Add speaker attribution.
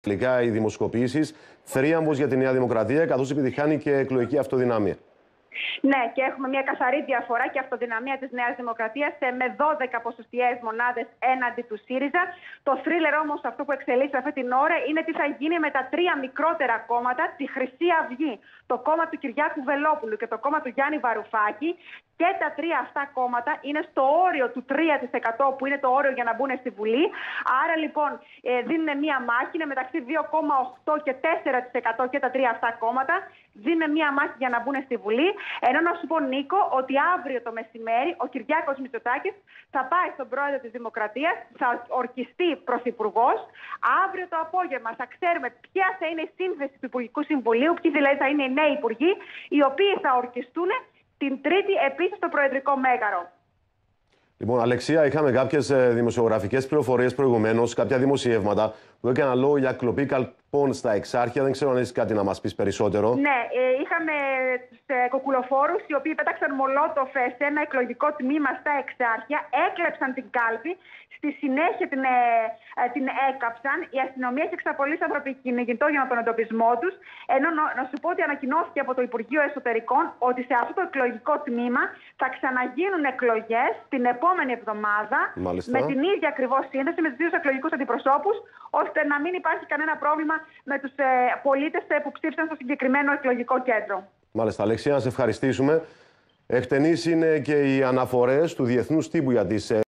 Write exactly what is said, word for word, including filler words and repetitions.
Speaker 1: Τελικά οι δημοσκοπήσεις θρίαμβος για τη Νέα Δημοκρατία, καθώς επιτυχάνει και εκλογική αυτοδυναμία.
Speaker 2: Ναι, και έχουμε μια καθαρή διαφορά και αυτοδυναμία της Νέας Δημοκρατίας με δώδεκα ποσοστιαίες μονάδες έναντι του ΣΥΡΙΖΑ. Το θρίλερ όμως αυτό που εξελίσσεται αυτή την ώρα είναι τι θα γίνει με τα τρία μικρότερα κόμματα, τη Χρυσή Αυγή, το κόμμα του Κυριάκου Βελόπουλου και το κόμμα του Γιάννη Βαρουφάκη. Και τα τρία αυτά κόμματα είναι στο όριο του τρία τοις εκατό που είναι το όριο για να μπουν στη Βουλή. Άρα λοιπόν δίνουν μία μάχη, είναι μεταξύ δύο κόμμα οκτώ και τέσσερα τοις εκατό και τα τρία αυτά κόμματα. Δίνουν μία μάχη για να μπουν στη Βουλή. Ενώ να σου πω, Νίκο, ότι αύριο το μεσημέρι ο Κυριάκος Μητσοτάκης θα πάει στον πρόεδρο της Δημοκρατίας, θα ορκιστεί πρωθυπουργός. Αύριο το απόγευμα θα ξέρουμε ποια θα είναι η σύνθεση του Υπουργικού Συμβουλίου, ποιοι δηλαδή θα είναι οι νέοι υπουργοί, οι οποίοι θα ορκιστούν την Τρίτη επίσης στο Προεδρικό Μέγαρο.
Speaker 1: Λοιπόν, Αλεξία, είχαμε κάποιες δημοσιογραφικές πληροφορίες προηγουμένως, κάποια δημοσιεύματα που έκαναν λόγο για κλοπή καλπών στα Εξάρχεια. Δεν ξέρω αν έχεις κάτι να μας πεις περισσότερο.
Speaker 2: Ναι, είχαμε τους κοκκουλοφόρους οι οποίοι πέταξαν μολότοφ σε ένα εκλογικό τμήμα στα Εξάρχεια, έκλεψαν την κάλπη, στη συνέχεια την, την έκαψαν. Η αστυνομία έχει εξαπολύσει ανθρωποκυνηγητό για τον εντοπισμό τους. Ενώ να σου πω ότι ανακοινώθηκε από το Υπουργείο Εσωτερικών ότι σε αυτό το εκλογικό τμήμα θα ξαναγίνουν εκλογές την επόμενη εβδομάδα.
Speaker 1: Μάλιστα.
Speaker 2: Με την ίδια ακριβώς σύνδεση με τους δύο εκλογικούς αντιπροσώπους, ώστε να μην υπάρχει κανένα πρόβλημα με τους ε, πολίτες ε, που ψήφισαν στο συγκεκριμένο εκλογικό κέντρο.
Speaker 1: Μάλιστα, Αλεξία, να σε ευχαριστήσουμε. Εκτενείς είναι και οι αναφορές του Διεθνούς Τύπου για τις